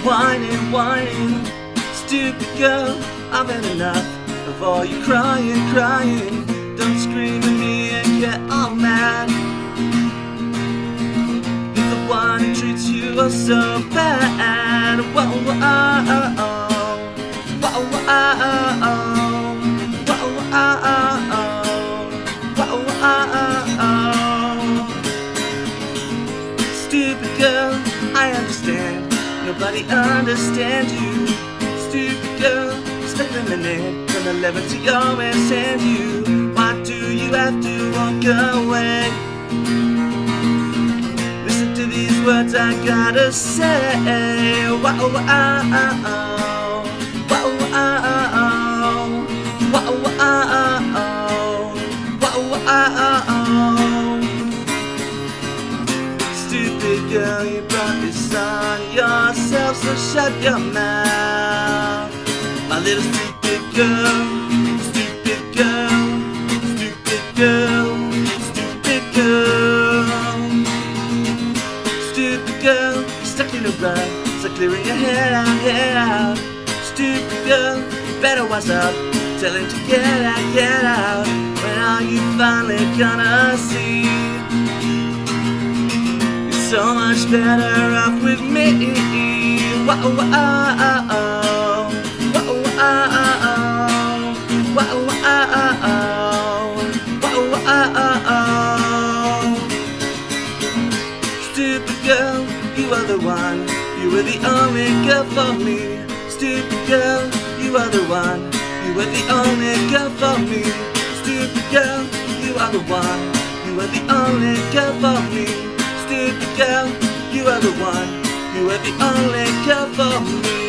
whining, whining. Stupid girl, I've had enough of all you crying, crying. Don't scream at me and get all mad. He's the one who treats you oh so bad. Whoa, whoa, oh, oh, oh. Whoa, whoa, oh, oh, oh. Whoa, whoa, oh, oh, oh. Whoa, whoa, oh, oh, oh. Stupid girl, I understand. Nobody understands you. Stupid girl, spend a minute from 11 to your ass and you. Why do you have to walk away? Listen to these words I gotta say. Whoa, oh, oh, oh. Whoa, oh, oh. Whoa, oh, oh. Whoa, oh, oh. Stupid girl, you brought this on yourself, so shut your mouth. My little stupid girl, stupid girl, stupid girl, stupid girl. Stupid girl, stuck in a rut, so clearing your head out, Stupid girl, you better wise up, tell him to get out. When are you finally gonna see? So much better off with me. Whoa, whoa, oh, oh. Whoa, whoa, oh, oh. Whoa, whoa, oh, oh. Whoa, whoa, oh, oh. Stupid girl, you are the one. You are the only girl for me. Stupid girl, you are the one. You are the only girl for me. Stupid girl, you are the one. You are the only girl for me. Stupid girl, you are the one. You are the only girl for me.